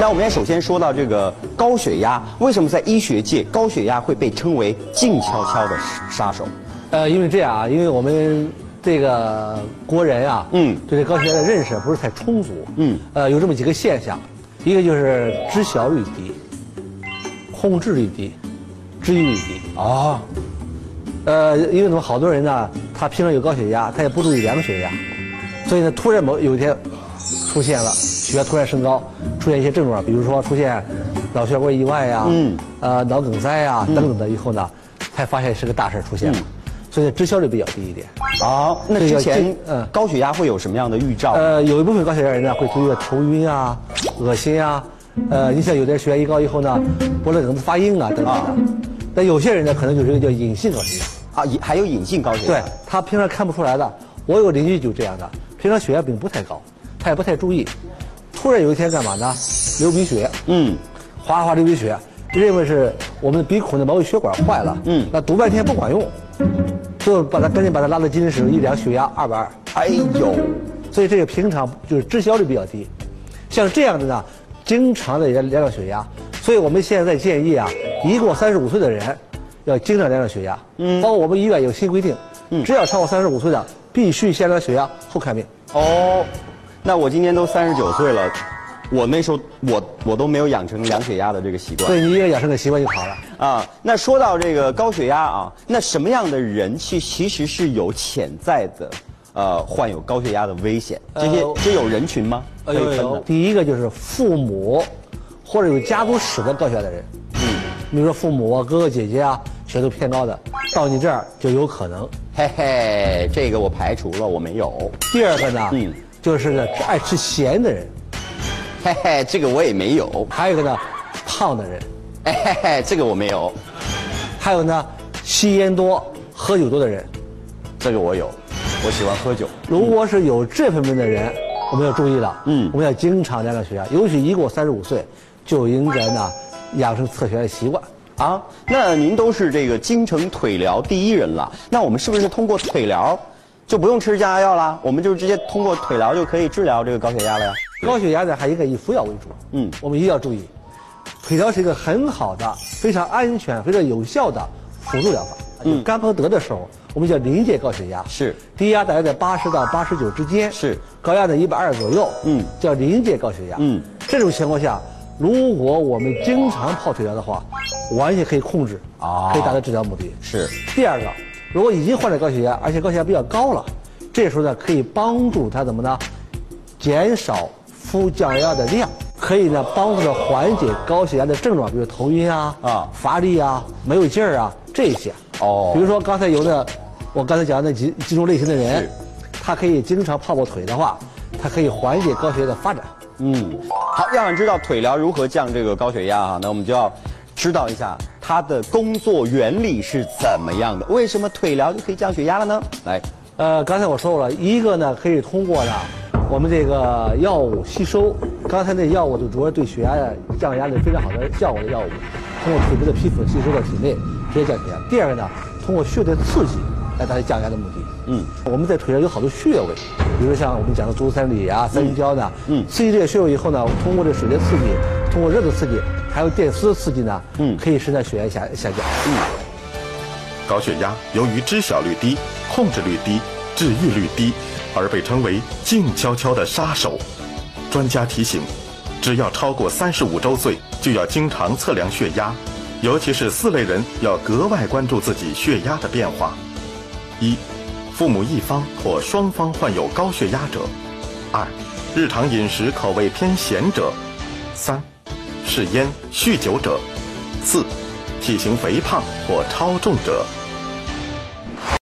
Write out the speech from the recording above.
那我们首先说到这个高血压，为什么在医学界高血压会被称为静悄悄的杀手？ 因为这样啊，因为我们这个国人啊，对这高血压的认识不是太充足，有这么几个现象，一个就是知晓率低，控制力低，治愈率低啊。因为怎么好多人呢，他平常有高血压，他也不注意量血压，所以呢，突然有一天出现了血压突然升高，出现一些症状，比如说出现脑血管意外呀，脑梗塞呀等等的，以后呢，才发现是个大事出现了，所以知晓率比较低一点。 好，那之前高血压会有什么样的预兆？ 有一部分高血压人呢会出现头晕啊、恶心啊，你像有的人血压一高以后呢，脖子梗子发硬啊等等的。但有些人呢，可能就是一个叫隐性高血压还有隐性高血压， 对他平常看不出来的。我有个邻居就这样的，平常血压并不太高，他也不太注意，突然有一天干嘛呢？流鼻血，哗哗流鼻血，认为是我们的鼻孔的毛细血管坏了，那堵半天不管用，就赶紧把他拉到急诊室，一量血压220， 哎呦， 所以这个平常就是知晓率比较低，像这样的呢，经常的量血压。所以我们现在建议啊，一过35岁的人要经常量血压。包括我们医院有新规定，只要超过35岁的，必须先量血压后看病。 哦，那我今年都39岁了，我那时候我都没有养成量血压的这个习惯。 对，你也养成个习惯就好了啊。那说到这个高血压啊，那什么样的人其实是有潜在的患有高血压的危险？这有人群吗？ 有。第一个就是父母。或者有家族史的高血压的人，比如说父母啊、哥哥姐姐啊，血都偏高的，到你这儿就有可能。 嘿嘿，这个我排除了，我没有。 第二个呢，就是爱吃咸的人， 嘿嘿，这个我也没有。 还有一个呢，胖的人， 嘿嘿，这个我没有。 还有呢，吸烟多、喝酒多的人， 这个我有，我喜欢喝酒。 如果是有这方面的人，我们要注意了，我们要经常量血压，尤其一过35岁。就应该呢，养成测血压的习惯啊。那您都是这个京城腿疗第一人了，那我们是不是通过腿疗就不用吃降压药了？我们就直接通过腿疗就可以治疗这个高血压了呀？ 高血压呢，还应该以服药为主。我们一定要注意，腿疗是一个很好的、非常安全、非常有效的辅助疗法。刚刚得的时候，我们叫临界高血压， 是低压大概在80到89之间， 是高压在120左右，叫临界高血压。这种情况下。如果我们经常泡腿疗的话，完全可以控制，可以达到治疗目的。 是。 第二个，如果已经患了高血压，而且高血压比较高了，这时候呢，可以帮助他怎么呢？减少服降压的量，可以呢帮助他缓解高血压的症状，比如头晕啊、乏力啊、没有劲儿啊这些。比如说刚才我刚才讲的那几种类型的人，他可以经常泡腿的话，他可以缓解高血压的发展。 好，要想知道腿疗如何降这个高血压啊，那我们就要知道一下它的工作原理是怎么样的。为什么腿疗就可以降血压了呢？来， 刚才我说了一个呢，可以通过呢我们这个药物吸收，刚才那药物就主要对血压降压的非常好的效果的药物，通过腿部的皮肤吸收到体内，直接降血压。第二个呢，通过血的刺激来达到降压的目的。我们在腿上有好多穴位，比如像我们讲的足三里啊、三阴交呢，刺激这个穴位以后呢，通过这水的刺激，通过热的刺激，还有电丝的刺激呢，可以使得血压下降。 高血压由于知晓率低、控制率低、治愈率低，而被称为静悄悄的杀手。专家提醒，只要超过35周岁，就要经常测量血压，尤其是4类人要格外关注自己血压的变化。1、父母一方或双方患有高血压者；2、日常饮食口味偏咸者；3、嗜烟、酗酒者；4、体型肥胖或超重者。